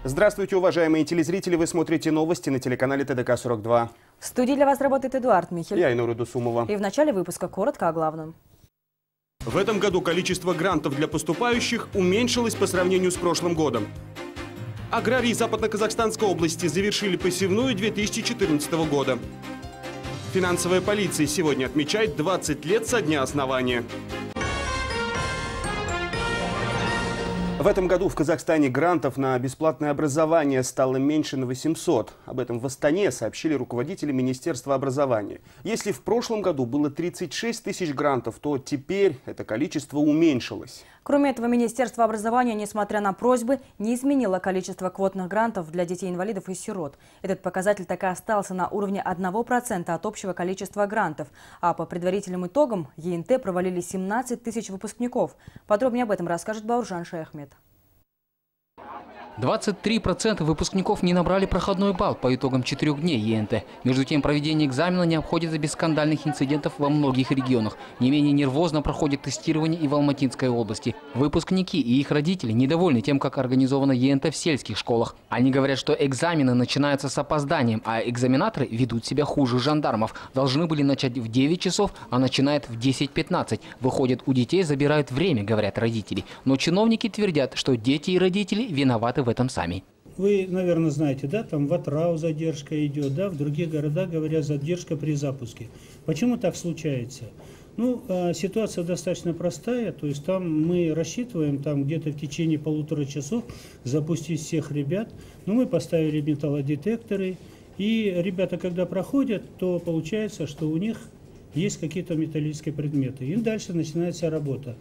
Здравствуйте, уважаемые телезрители! Вы смотрите новости на телеканале ТДК-42. В студии для вас работает Эдуард Михель. Я Айнура Дусумова. И в начале выпуска коротко о главном. В этом году количество грантов для поступающих уменьшилось по сравнению с прошлым годом. Аграрии Западно-Казахстанской области завершили посевную 2014 года. Финансовая полиция сегодня отмечает 20 лет со дня основания. В этом году в Казахстане грантов на бесплатное образование стало меньше на 800. Об этом в Астане сообщили руководители Министерства образования. Если в прошлом году было 36 тысяч грантов, то теперь это количество уменьшилось. Кроме этого, Министерство образования, несмотря на просьбы, не изменило количество квотных грантов для детей-инвалидов и сирот. Этот показатель так и остался на уровне 1% от общего количества грантов. А по предварительным итогам ЕНТ провалили 17 тысяч выпускников. Подробнее об этом расскажет Бауржан Шаяхмед. 23% выпускников не набрали проходной балл по итогам 4 дней ЕНТ. Между тем, проведение экзамена не обходится без скандальных инцидентов во многих регионах. Не менее нервозно проходит тестирование и в Алматинской области. Выпускники и их родители недовольны тем, как организовано ЕНТ в сельских школах. Они говорят, что экзамены начинаются с опозданием, а экзаменаторы ведут себя хуже жандармов. Должны были начать в 9 часов, а начинают в 10:15. Выходит, у детей забирают время, говорят родители. Но чиновники твердят, что дети и родители виноваты в этом сами. Вы, наверное, знаете, да, там в Атрау задержка идет, да, в других городах говорят задержка при запуске. Почему так случается? Ну, ситуация достаточно простая, то есть там мы рассчитываем там где-то в течение 1,5 часов запустить всех ребят. Но мы поставили металлодетекторы, и ребята, когда проходят, то получается, что у них есть какие-то металлические предметы. И дальше начинается работа.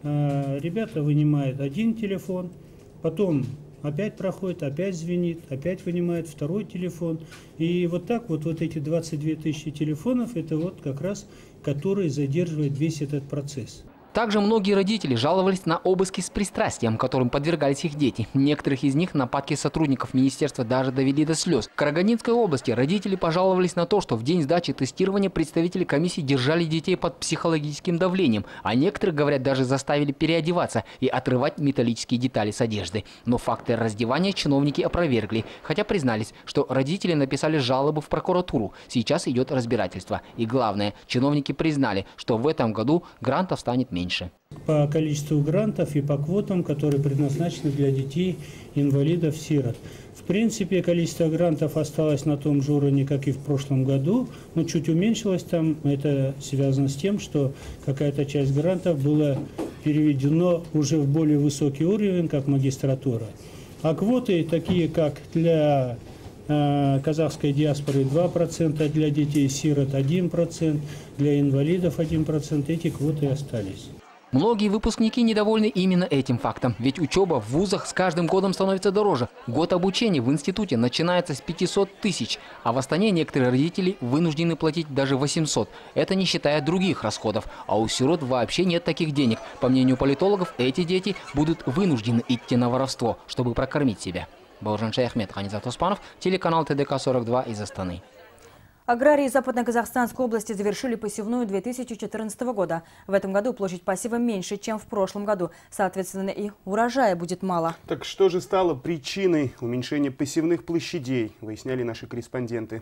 Ребята вынимают один телефон, потом опять проходит, опять звенит, опять вынимает второй телефон. И вот так вот эти 22 тысячи телефонов, это вот как раз, которые задерживают весь этот процесс. Также многие родители жаловались на обыски с пристрастием, которым подвергались их дети. Некоторых из них нападки сотрудников министерства даже довели до слез. В Карагандинской области родители пожаловались на то, что в день сдачи тестирования представители комиссии держали детей под психологическим давлением, а некоторых, говорят, даже заставили переодеваться и отрывать металлические детали с одежды. Но факты раздевания чиновники опровергли, хотя признались, что родители написали жалобу в прокуратуру. Сейчас идет разбирательство. И главное, чиновники признали, что в этом году грантов станет меньше. По количеству грантов и по квотам, которые предназначены для детей, инвалидов, сирот. В принципе, количество грантов осталось на том же уровне, как и в прошлом году, но чуть уменьшилось там. Это связано с тем, что какая-то часть грантов была переведена уже в более высокий уровень, как магистратура. А квоты, такие как для казахской диаспоры 2%, для детей-сирот 1%, для инвалидов 1%, эти квоты остались. Многие выпускники недовольны именно этим фактом, ведь учеба в вузах с каждым годом становится дороже. Год обучения в институте начинается с 500 тысяч, а в Астане некоторые родители вынуждены платить даже 800. Это не считая других расходов, а у сирот вообще нет таких денег. По мнению политологов, эти дети будут вынуждены идти на воровство, чтобы прокормить себя. Бауржан Шаяхмед, Ханизат Оспанов, телеканал ТДК-42 из Астаны. Аграрии Западно-Казахстанской области завершили посевную 2014 года. В этом году площадь посева меньше, чем в прошлом году. Соответственно, и урожая будет мало. Так что же стало причиной уменьшения посевных площадей, выясняли наши корреспонденты.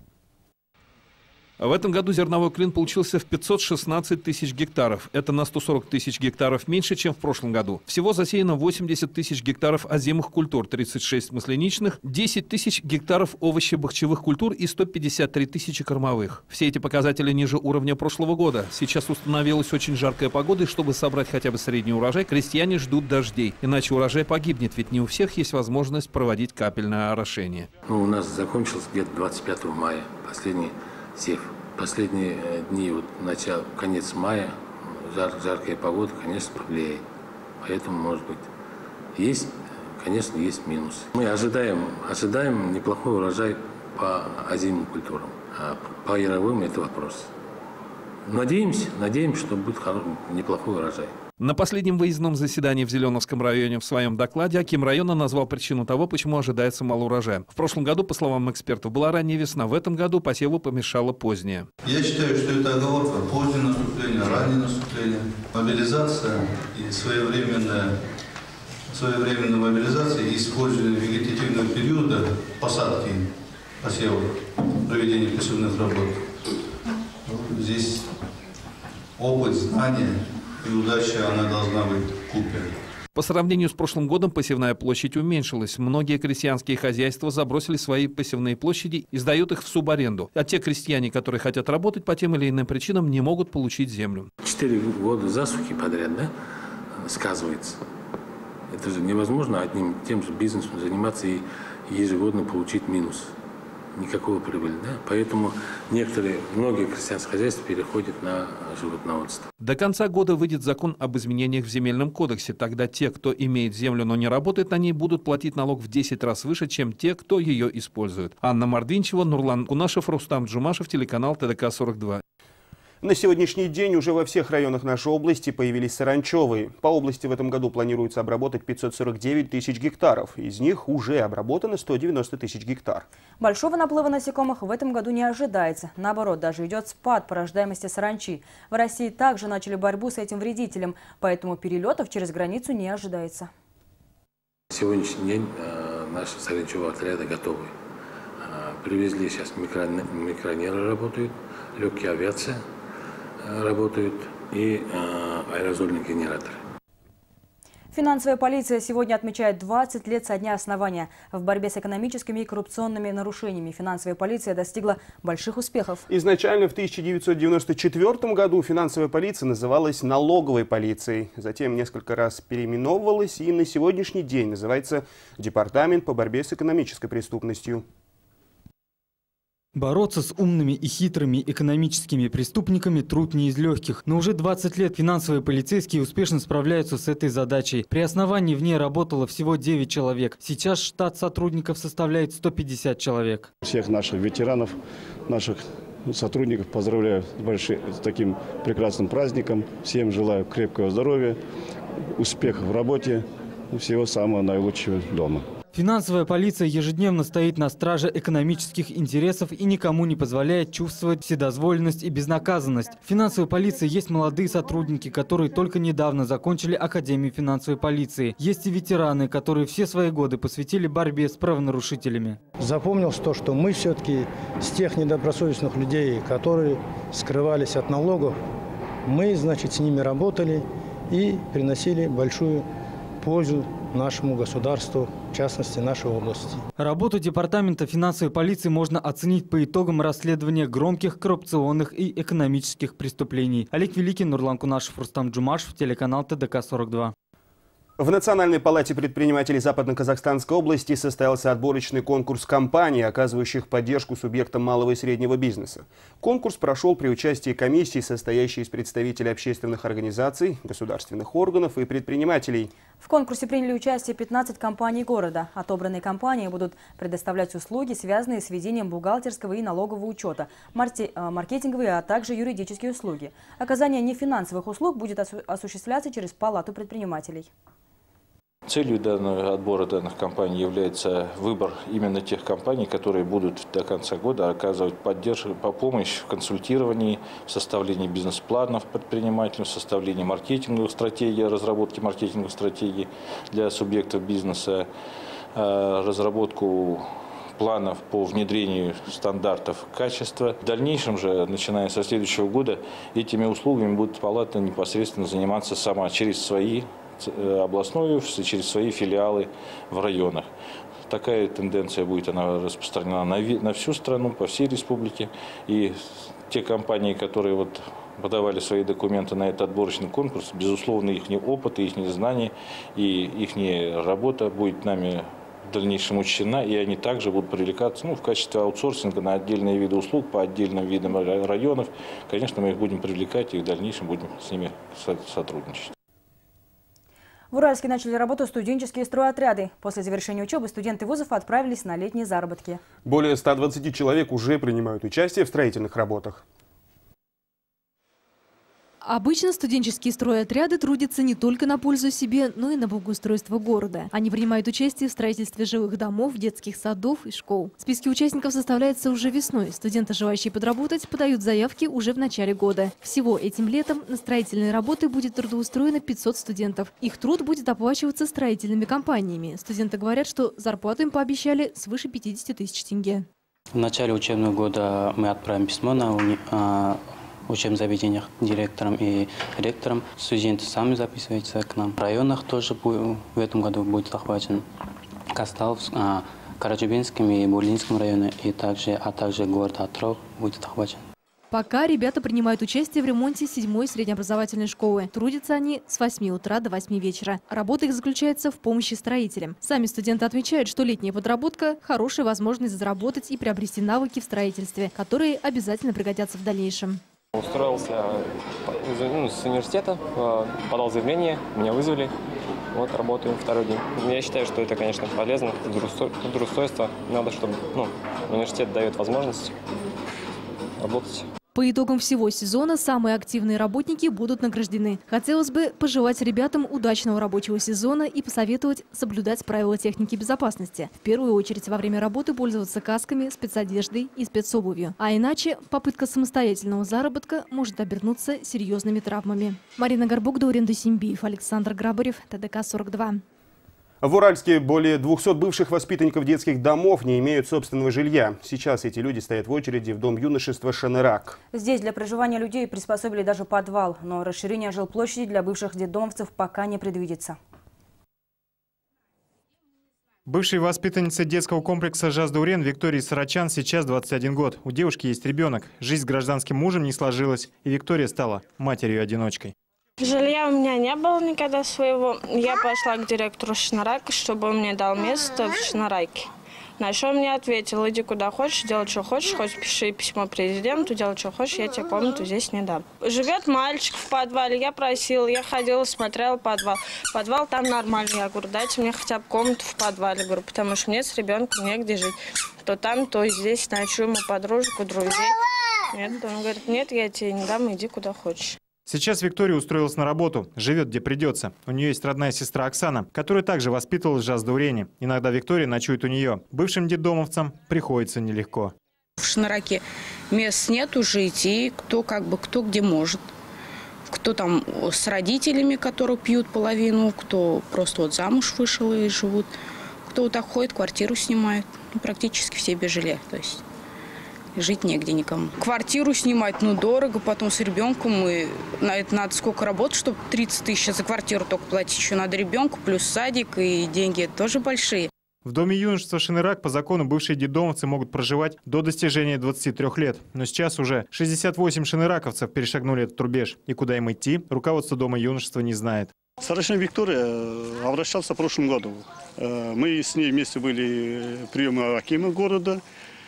В этом году зерновой клин получился в 516 тысяч гектаров. Это на 140 тысяч гектаров меньше, чем в прошлом году. Всего засеяно 80 тысяч гектаров озимых культур, 36 масляничных, 10 тысяч гектаров овощебахчевых культур и 153 тысячи кормовых. Все эти показатели ниже уровня прошлого года. Сейчас установилась очень жаркая погода, и чтобы собрать хотя бы средний урожай, крестьяне ждут дождей. Иначе урожай погибнет, ведь не у всех есть возможность проводить капельное орошение. У нас закончился где-то 25 мая, последний сев. Последние дни, конец мая, жаркая погода, конечно, повлияет. Поэтому, может быть, конечно, есть минусы. Мы ожидаем неплохой урожай по озимым культурам. А по яровым это вопрос. Надеемся, что будет неплохой урожай. На последнем выездном заседании в Зеленовском районе в своем докладе аким района назвал причину того, почему ожидается мало урожая. В прошлом году, по словам экспертов, была ранняя весна. В этом году посеву помешала поздняя. Я считаю, что это оговорка. Позднее наступление, раннее наступление, мобилизация и своевременное своевременной мобилизации и использования вегетативного периода посадки посевов, проведения посевных работ. Здесь опыт, знания и удача, она должна быть купе. По сравнению с прошлым годом посевная площадь уменьшилась. Многие крестьянские хозяйства забросили свои посевные площади и сдают их в субаренду. А те крестьяне, которые хотят работать по тем или иным причинам, не могут получить землю. 4 года засухи подряд, да, сказывается. Это же невозможно одним тем же бизнесом заниматься и ежегодно получить минус. Никакого прибыли, да? Поэтому многие крестьянские хозяйства переходят на животноводство. До конца года выйдет закон об изменениях в земельном кодексе. Тогда те, кто имеет землю, но не работает на ней, будут платить налог в 10 раз выше, чем те, кто ее использует. Анна Мордвинчева, Нурлан Кунашев, Рустам Джумашев, телеканал ТДК-42. На сегодняшний день уже во всех районах нашей области появились саранчевые. По области в этом году планируется обработать 549 тысяч гектаров. Из них уже обработано 190 тысяч гектар. Большого наплыва насекомых в этом году не ожидается. Наоборот, даже идет спад по рождаемости саранчи. В России также начали борьбу с этим вредителем, поэтому перелетов через границу не ожидается. На сегодняшний день наши саранчевые отряды готовы. Привезли сейчас микронеры работают, легкие авиация работают и аэрозольные генераторы. Финансовая полиция сегодня отмечает 20 лет со дня основания. В борьбе с экономическими и коррупционными нарушениями финансовая полиция достигла больших успехов. Изначально в 1994 году финансовая полиция называлась налоговой полицией. Затем несколько раз переименовывалась и на сегодняшний день называется Департамент по борьбе с экономической преступностью. Бороться с умными и хитрыми экономическими преступниками труд не из легких. Но уже 20 лет финансовые полицейские успешно справляются с этой задачей. При основании в ней работало всего 9 человек. Сейчас штат сотрудников составляет 150 человек. Всех наших ветеранов, наших сотрудников поздравляю с таким прекрасным праздником. Всем желаю крепкого здоровья, успехов в работе, всего самого наилучшего дома. Финансовая полиция ежедневно стоит на страже экономических интересов и никому не позволяет чувствовать вседозволенность и безнаказанность. В финансовой полиции есть молодые сотрудники, которые только недавно закончили Академию финансовой полиции. Есть и ветераны, которые все свои годы посвятили борьбе с правонарушителями. Запомнилось то, что мы все-таки с тех недобросовестных людей, которые скрывались от налогов, мы, значит, с ними работали и приносили большую пользу нашему государству, в частности, нашей области. Работу Департамента финансовой полиции можно оценить по итогам расследования громких коррупционных и экономических преступлений. Олег Великий, Нурлан Кунашев, Рустам Джумашев, телеканал ТДК-42. В Национальной палате предпринимателей Западно-Казахстанской области состоялся отборочный конкурс компаний, оказывающих поддержку субъектам малого и среднего бизнеса. Конкурс прошел при участии комиссии, состоящей из представителей общественных организаций, государственных органов и предпринимателей. В конкурсе приняли участие 15 компаний города. Отобранные компании будут предоставлять услуги, связанные с ведением бухгалтерского и налогового учета, маркетинговые, а также юридические услуги. Оказание нефинансовых услуг будет осуществляться через Палату предпринимателей. Целью отбора данных компаний является выбор именно тех компаний, которые будут до конца года оказывать поддержку, помощь в консультировании, в составлении бизнес-планов предпринимателям, в составлении маркетинговых стратегий, разработки маркетинговых стратегий для субъектов бизнеса, разработку планов по внедрению стандартов качества. В дальнейшем же, начиная со следующего года, этими услугами будет палата непосредственно заниматься сама через свои областной офис и через свои филиалы в районах. Такая тенденция будет распространена на всю страну, по всей республике. И те компании, которые подавали свои документы на этот отборочный конкурс, безусловно, их опыт, их знания и их работа будет нами в дальнейшем учтена, и они также будут привлекаться в качестве аутсорсинга на отдельные виды услуг, по отдельным видам районов. Конечно, мы их будем привлекать и в дальнейшем будем с ними сотрудничать. В Уральске начали работу студенческие стройотряды. После завершения учебы студенты вузов отправились на летние заработки. Более 120 человек уже принимают участие в строительных работах. Обычно студенческие стройотряды трудятся не только на пользу себе, но и на благоустройство города. Они принимают участие в строительстве жилых домов, детских садов и школ. Списки участников составляются уже весной. Студенты, желающие подработать, подают заявки уже в начале года. Всего этим летом на строительные работы будет трудоустроено 500 студентов. Их труд будет оплачиваться строительными компаниями. Студенты говорят, что зарплату им пообещали свыше 50 тысяч тенге. В начале учебного года мы отправим письмо на учебных заведениях директорам и ректорам. Студенты сами записываются к нам. В районах тоже в этом году будет захвачен Касталов, Карачубинском и Бурлинском районе, а также город Отрог будет захвачен. Пока ребята принимают участие в ремонте 7-й среднеобразовательной школы. Трудятся они с 8 утра до 8 вечера. Работа их заключается в помощи строителям. Сами студенты отмечают, что летняя подработка – хорошая возможность заработать и приобрести навыки в строительстве, которые обязательно пригодятся в дальнейшем. Устроился с университета, подал заявление, меня вызвали. Вот работаю второй день. Я считаю, что это, конечно, полезно. Трудоустройство. Надо, чтобы университет дает возможность работать. По итогам всего сезона самые активные работники будут награждены. Хотелось бы пожелать ребятам удачного рабочего сезона и посоветовать соблюдать правила техники безопасности. В первую очередь во время работы пользоваться касками, спецодеждой и спецобувью. А иначе попытка самостоятельного заработка может обернуться серьезными травмами. Марина Горбук, Даурен Дусимбиев, Александр Грабарев, ТДК-42. В Уральске более 200 бывших воспитанников детских домов не имеют собственного жилья. Сейчас эти люди стоят в очереди в Дом юношества «Шанырак». Здесь для проживания людей приспособили даже подвал, но расширение жилплощади для бывших детдомовцев пока не предвидится. Бывшей воспитаннице детского комплекса «Жаз-Даурен» Виктории Сарачан сейчас 21 год. У девушки есть ребенок. Жизнь с гражданским мужем не сложилась, и Виктория стала матерью-одиночкой. Жилья у меня не было никогда своего. Я пошла к директору Шанырака, чтобы он мне дал место в Шаныраке. На что он мне ответил: иди куда хочешь, делай, что хочешь, хоть пиши письмо президенту, делай, что хочешь, я тебе комнату здесь не дам. Живет мальчик в подвале, я просила, я ходила, смотрела подвал. Подвал там нормальный, я говорю, дайте мне хотя бы комнату в подвале, говорю, потому что мне с ребенком негде жить. То там, то здесь, ночуем у подружек, у друзей. Нет, он говорит, нет, я тебе не дам, иди куда хочешь. Сейчас Виктория устроилась на работу, живет где придется. У нее есть родная сестра Оксана, которая также воспитывалась в Жаз-Даурене. Иногда Виктория ночует у нее. Бывшим детдомовцам приходится нелегко. В Шаныраке мест нету жить, и кто где может. Кто там с родителями, которые пьют половину, кто просто вот замуж вышел и живут. Кто вот так ходит, квартиру снимает. Практически все без жилья, то есть. Жить негде никому. Квартиру снимать, дорого, потом с ребенком. И на это надо сколько работать, чтобы 30 тысяч за квартиру только платить. Еще надо ребенку, плюс садик, и деньги тоже большие. В Доме юношества «Шанырак» по закону бывшие детдомовцы могут проживать до достижения 23 лет. Но сейчас уже 68 шаныраковцев перешагнули этот рубеж. И куда им идти, руководство Дома юношества не знает. Сарачан Виктория обращался в прошлом году. Мы с ней вместе были приемы акима города.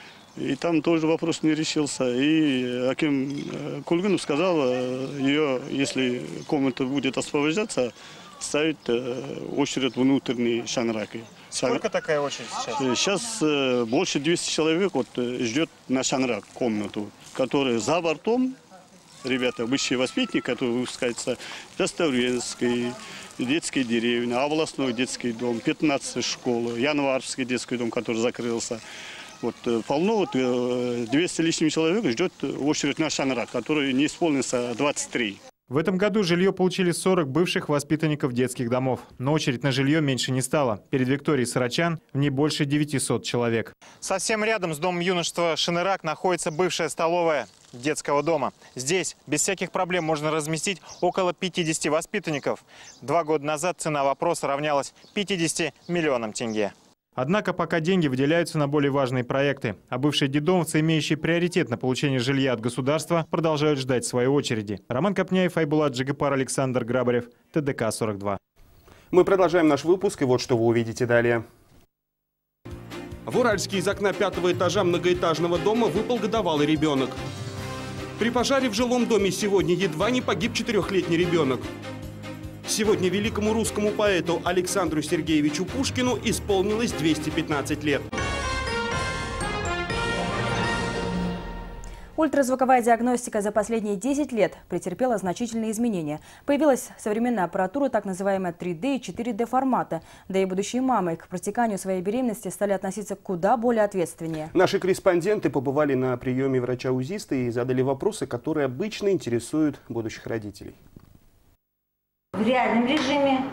И там тоже вопрос не решился. И аким Кульгинов сказал, ее, если комната будет освобождаться, ставить очередь внутренней Шанраки. Сколько такая очередь сейчас? Сейчас больше 200 человек ждет на Шанрак комнату, которая за бортом, ребята, высшие воспитанники, которые выпускаются в Ставренской, детской деревне, областной детский дом, 15 школы, Январский детский дом, который закрылся. Полно, 200 лишним человек ждет очередь на Шанрак, который не исполнится 23. В этом году жилье получили 40 бывших воспитанников детских домов. Но очередь на жилье меньше не стала. Перед Викторией Сарачан в ней больше 900 человек. Совсем рядом с Домом юношества «Шанырак» находится бывшая столовая детского дома. Здесь без всяких проблем можно разместить около 50 воспитанников. 2 года назад цена вопроса равнялась 50 миллионам тенге. Однако пока деньги выделяются на более важные проекты, а бывшие детдомовцы, имеющие приоритет на получение жилья от государства, продолжают ждать своей очереди. Роман Копняев, Айбулат Джигапар, Александр Грабарев, ТДК-42. Мы продолжаем наш выпуск, и вот что вы увидите далее. В Уральске из окна 5-го этажа многоэтажного дома выпал годовалый ребенок. При пожаре в жилом доме сегодня едва не погиб 4-летний ребенок. Сегодня великому русскому поэту Александру Сергеевичу Пушкину исполнилось 215 лет. Ультразвуковая диагностика за последние 10 лет претерпела значительные изменения. Появилась современная аппаратура, так называемая 3D и 4D формата. Да и будущие мамы к протеканию своей беременности стали относиться куда более ответственнее. Наши корреспонденты побывали на приеме врача-узиста и задали вопросы, которые обычно интересуют будущих родителей. В реальном режиме,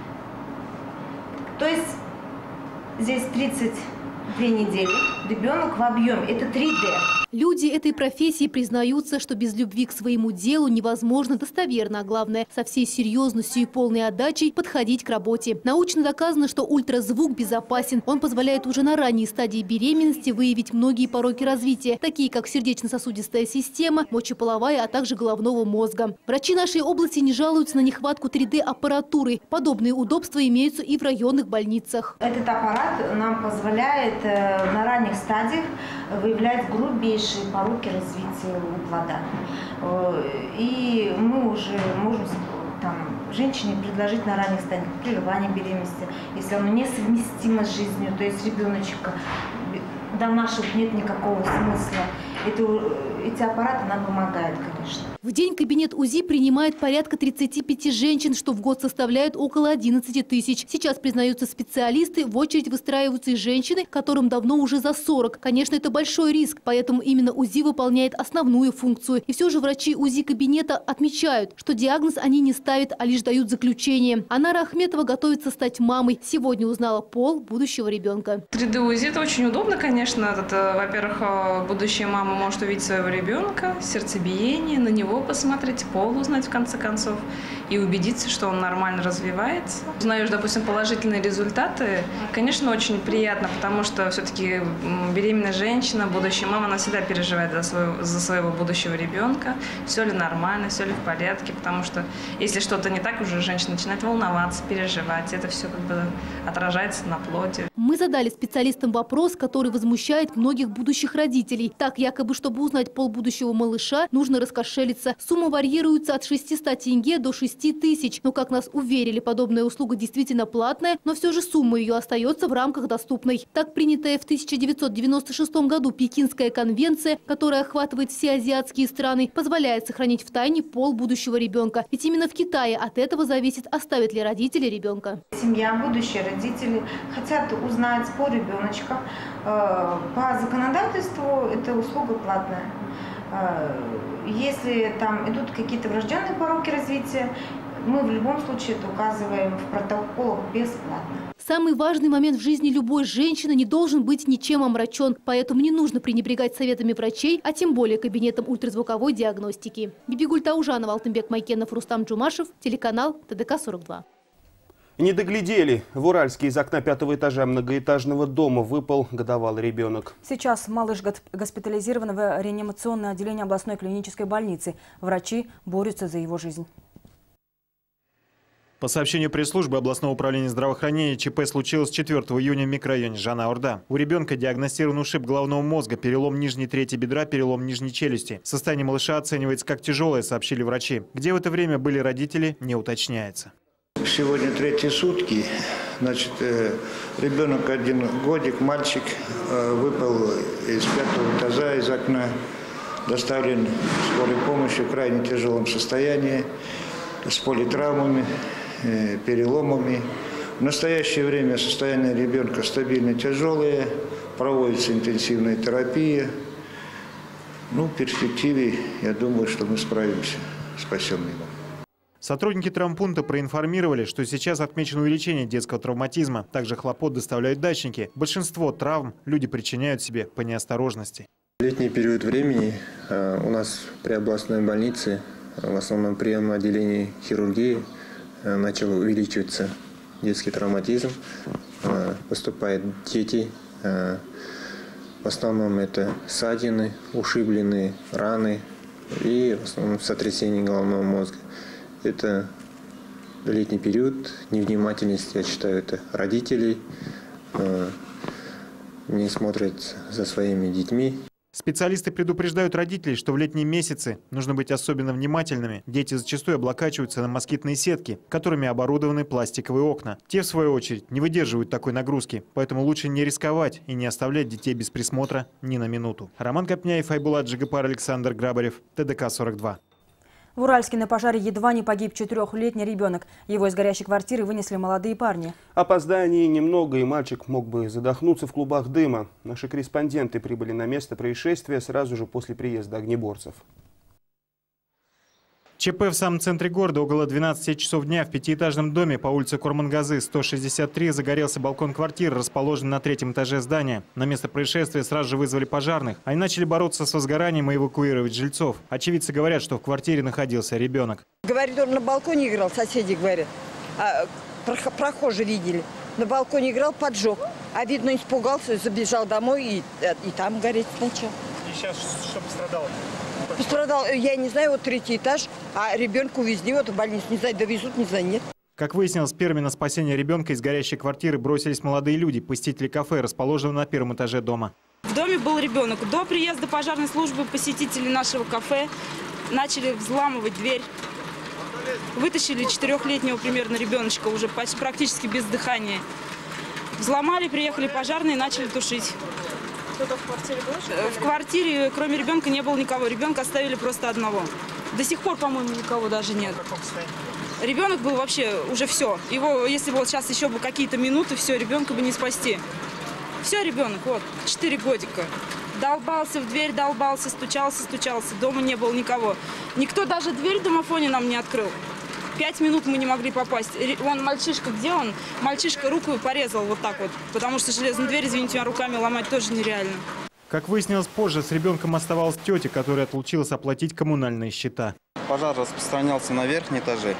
то есть здесь 32 недели, ребенок в объеме, это 3D. Люди этой профессии признаются, что без любви к своему делу невозможно достоверно, а главное, со всей серьезностью и полной отдачей подходить к работе. Научно доказано, что ультразвук безопасен. Он позволяет уже на ранней стадии беременности выявить многие пороки развития, такие как сердечно-сосудистая система, мочеполовая, а также головного мозга. Врачи нашей области не жалуются на нехватку 3D-аппаратуры. Подобные удобства имеются и в районных больницах. Этот аппарат нам позволяет на ранних стадиях выявлять грубейшие пороки развития у плода. И мы уже можем женщине предложить на ранних стадиях прерывание беременности, если оно несовместимо с жизнью, то есть ребеночка домашних нет никакого смысла. Эти аппараты нам помогают, конечно. В день кабинет УЗИ принимает порядка 35 женщин, что в год составляет около 11 тысяч. Сейчас, признаются специалисты, в очередь выстраиваются и женщины, которым давно уже за 40. Конечно, это большой риск, поэтому именно УЗИ выполняет основную функцию. И все же врачи УЗИ-кабинета отмечают, что диагноз они не ставят, а лишь дают заключение. Анара Ахметова готовится стать мамой. Сегодня узнала пол будущего ребенка. 3D-УЗИ – это очень удобно, конечно. Во-первых, будущая мама может увидеть своего ребенка, сердцебиение, на него посмотреть, пол узнать в конце концов и убедиться, что он нормально развивается. Узнаешь, допустим, положительные результаты. Конечно, очень приятно, потому что все-таки беременная женщина, будущая мама, она всегда переживает за своего будущего ребенка. Все ли нормально, все ли в порядке, потому что если что-то не так, уже женщина начинает волноваться, переживать. Это все отражается на плоде. Мы задали специалистам вопрос, который возмущает многих будущих родителей. Так, якобы, чтобы узнать пол будущего малыша, нужно раскошелиться. Сумма варьируется от 600 тенге до 6 тысяч. Но, как нас уверили, подобная услуга действительно платная, но все же сумма ее остается в рамках доступной. Так, принятая в 1996 году Пекинская конвенция, которая охватывает все азиатские страны, позволяет сохранить в тайне пол будущего ребенка. Ведь именно в Китае от этого зависит, оставят ли родители ребенка. Семья, будущие родители хотят узнать пол ребеночка. По законодательству эта услуга платная. Если там идут какие-то врожденные пороки развития, мы в любом случае это указываем в протоколах бесплатно. Самый важный момент в жизни любой женщины не должен быть ничем омрачен, поэтому не нужно пренебрегать советами врачей, а тем более кабинетом ультразвуковой диагностики. Бибигуль Таужанова, Алтынбек Майкенов, Рустам Джумашев, телеканал ТДК-42. Не доглядели. В Уральске из окна 5-го этажа многоэтажного дома выпал годовалый ребенок. Сейчас малыш госпитализирован в реанимационное отделение областной клинической больницы. Врачи борются за его жизнь. По сообщению пресс-службы областного управления здравоохранения, ЧП случилось 4 июня в микрорайоне Жана-Орда. У ребенка диагностирован ушиб головного мозга, перелом нижней трети бедра, перелом нижней челюсти. Состояние малыша оценивается как тяжелое, сообщили врачи. Где в это время были родители, не уточняется. Сегодня третьи сутки. Значит, ребенок 1 годик, мальчик, выпал из 5-го этажа, из окна. Доставлен скорой помощью в крайне тяжелом состоянии, с политравмами, переломами. В настоящее время состояние ребенка стабильно тяжелое, проводится интенсивная терапия. В перспективе, я думаю, что мы справимся, спасем его. Сотрудники травмпункта проинформировали, что сейчас отмечено увеличение детского травматизма. Также хлопот доставляют дачники. Большинство травм люди причиняют себе по неосторожности. В летний период времени у нас при областной больнице, в основном приемном отделении хирургии, начал увеличиваться детский травматизм. Поступают дети. В основном это ссадины, ушибленные раны и в основном сотрясение головного мозга. Это летний период, невнимательность, я считаю, это родителей, не смотрят за своими детьми. Специалисты предупреждают родителей, что в летние месяцы нужно быть особенно внимательными. Дети зачастую облокачиваются на москитные сетки, которыми оборудованы пластиковые окна. Те, в свою очередь, не выдерживают такой нагрузки, поэтому лучше не рисковать и не оставлять детей без присмотра ни на минуту. Роман Копняев, Айбулат Джигапар, Александр Грабарев, ТДК-42. В Уральске на пожаре едва не погиб 4-летний ребенок. Его из горящей квартиры вынесли молодые парни. Опозданий немного, и мальчик мог бы задохнуться в клубах дыма. Наши корреспонденты прибыли на место происшествия сразу же после приезда огнеборцев. ЧП в самом центре города. Около 12 часов дня в пятиэтажном доме по улице Курмангазы, 163, загорелся балкон квартиры, расположенный на 3-м этаже здания. На место происшествия сразу же вызвали пожарных. Они начали бороться с возгоранием и эвакуировать жильцов. Очевидцы говорят, что в квартире находился ребенок. Говорит, он на балконе играл, соседи говорят. Прохожие видели. На балконе играл, поджег. А видно, испугался, забежал домой и там гореть начал. И сейчас что пострадало? Пострадал, я не знаю, вот 3-й этаж, а ребенка увезли вот в больницу, не знаю, довезут, не знаю, нет. Как выяснилось, первыми на спасение ребенка из горящей квартиры бросились молодые люди, посетители кафе, расположенного на 1-м этаже дома. В доме был ребенок. До приезда пожарной службы посетители нашего кафе начали взламывать дверь. Вытащили 4-летнего примерно ребеночка, уже практически без дыхания. Взломали, приехали пожарные и начали тушить. Кто-то в квартире был? В квартире, кроме ребенка, не было никого. Ребенка оставили просто одного. До сих пор, по-моему, никого даже нет. Ребенок был вообще уже все. Его, если бы вот сейчас еще бы какие-то минуты, все, ребенка бы не спасти. Все, ребенок, вот, 4 годика. Долбался в дверь, долбался, стучался. Дома не было никого. Никто даже дверь в домофоне нам не открыл. 5 минут мы не могли попасть. Вон мальчишка, где он? Мальчишка руку порезал вот так вот. Потому что железную дверь, извините меня, руками ломать тоже нереально. Как выяснилось позже, с ребенком оставалась тетя, которая отлучилась оплатить коммунальные счета. Пожар распространялся на верхнем этаже.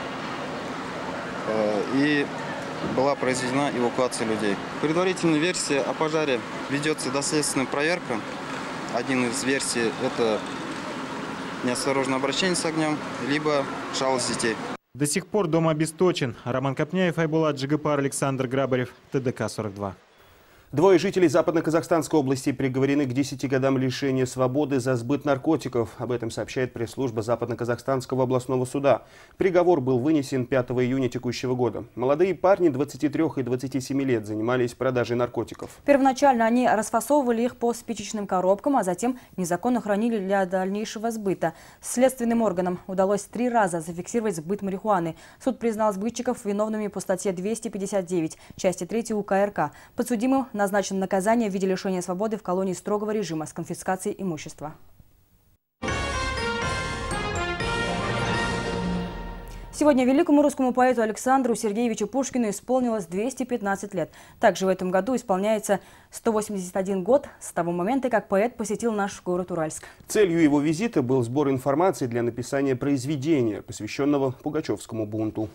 И была произведена эвакуация людей. Предварительная версия о пожаре: ведется доследственная проверка. Один из версий – это неосторожное обращение с огнем, либо шалость детей. До сих пор дом обесточен. Роман Копняев, Айбулат Джигапар, Александр Грабарев, ТДК-42. Двое жителей Западно-Казахстанской области приговорены к 10 годам лишения свободы за сбыт наркотиков. Об этом сообщает пресс-служба Западно-Казахстанского областного суда. Приговор был вынесен 5 июня текущего года. Молодые парни 23 и 27 лет занимались продажей наркотиков. Первоначально они расфасовывали их по спичечным коробкам, а затем незаконно хранили для дальнейшего сбыта. Следственным органам удалось 3 раза зафиксировать сбыт марихуаны. Суд признал сбытчиков виновными по статье 259, части 3 УК РК. Подсудимым назначено наказание в виде лишения свободы в колонии строгого режима с конфискацией имущества. Сегодня великому русскому поэту Александру Сергеевичу Пушкину исполнилось 215 лет. Также в этом году исполняется 181 год с того момента, как поэт посетил наш город Уральск. Целью его визита был сбор информации для написания произведения, посвященного Пугачевскому бунту.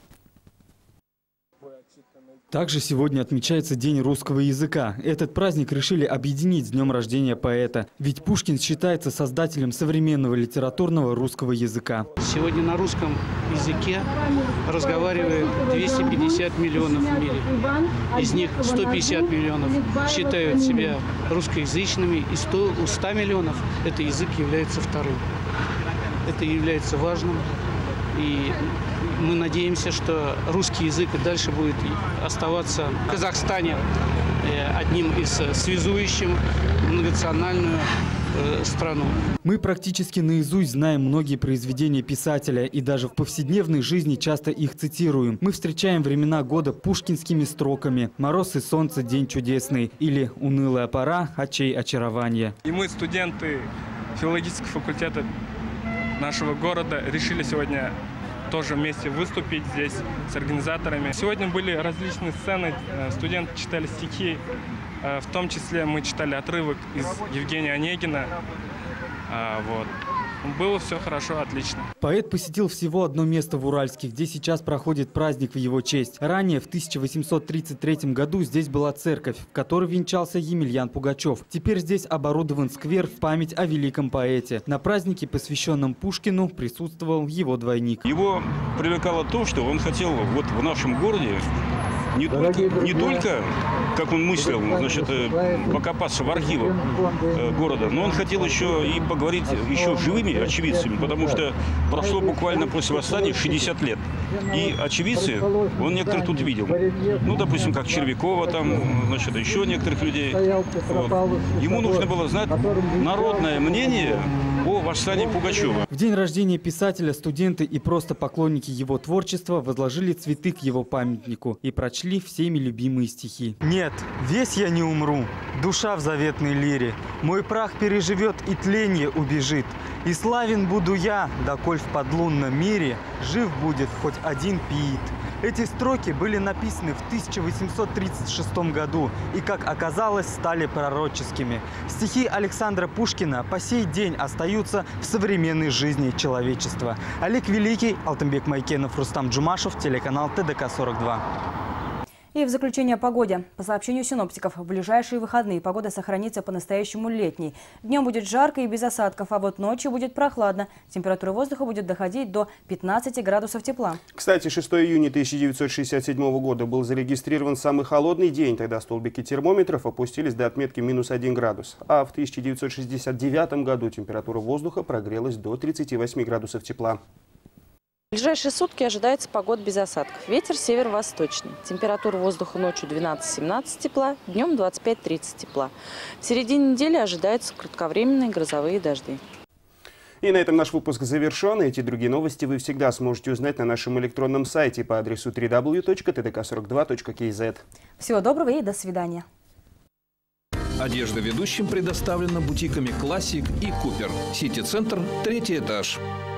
Также сегодня отмечается День русского языка. Этот праздник решили объединить с днем рождения поэта. Ведь Пушкин считается создателем современного литературного русского языка. Сегодня на русском языке разговаривает 250 миллионов в мире. Из них 150 миллионов считают себя русскоязычными, и 100 миллионов этот язык является вторым. Это является важным. И мы надеемся, что русский язык и дальше будет оставаться в Казахстане одним из связующих многонациональную страну. Мы практически наизусть знаем многие произведения писателя и даже в повседневной жизни часто их цитируем. Мы встречаем времена года пушкинскими строками: «Мороз и солнце, день чудесный» или «Унылая пора, очей очарование». И мы, студенты филологического факультета нашего города, решили сегодня тоже вместе выступить здесь с организаторами. Сегодня были различные сцены, студенты читали стихи, в том числе мы читали отрывок из Евгения Онегина. Было все хорошо, отлично. Поэт посетил всего одно место в Уральске, где сейчас проходит праздник в его честь. Ранее, в 1833 году, здесь была церковь, в которой венчался Емельян Пугачев. Теперь здесь оборудован сквер в память о великом поэте. На празднике, посвященном Пушкину, присутствовал его двойник. Его привлекало то, что он хотел вот в нашем городе не только как он мыслил, значит, покопаться в архивах города. Но он хотел еще и поговорить еще с живыми очевидцами, потому что прошло буквально после восстания 60 лет. И очевидцы, он некоторых тут видел. Ну, допустим, как Червякова, там, значит, еще некоторых людей. Вот. Ему нужно было знать народное мнение о восстании Пугачева. В день рождения писателя студенты и просто поклонники его творчества возложили цветы к его памятнику и прочли всеми любимые стихи. Нет, весь я не умру, душа в заветной лире. Мой прах переживет и тленье убежит. И славен буду я, доколь в подлунном мире жив будет хоть один пиит. Эти строки были написаны в 1836 году и, как оказалось, стали пророческими. Стихи Александра Пушкина по сей день остаются в современной жизни человечества. Олег Великий, Алтынбек Майкенов, Рустам Джумашев, телеканал ТДК-42. И в заключение о погоде. По сообщению синоптиков, в ближайшие выходные погода сохранится по-настоящему летней. Днем будет жарко и без осадков, а вот ночью будет прохладно. Температура воздуха будет доходить до 15 градусов тепла. Кстати, 6 июня 1967 года был зарегистрирован самый холодный день. Тогда столбики термометров опустились до отметки -1 градус. А в 1969 году температура воздуха прогрелась до 38 градусов тепла. В ближайшие сутки ожидается погода без осадков. Ветер северо-восточный. Температура воздуха ночью 12-17 тепла, днем 25-30 тепла. В середине недели ожидаются кратковременные грозовые дожди. И на этом наш выпуск завершен. Эти и другие новости вы всегда сможете узнать на нашем электронном сайте по адресу www.tdk42.kz. Всего доброго и до свидания. Одежда ведущим предоставлена бутиками «Классик» и «Купер». Сити-центр, 3-й этаж.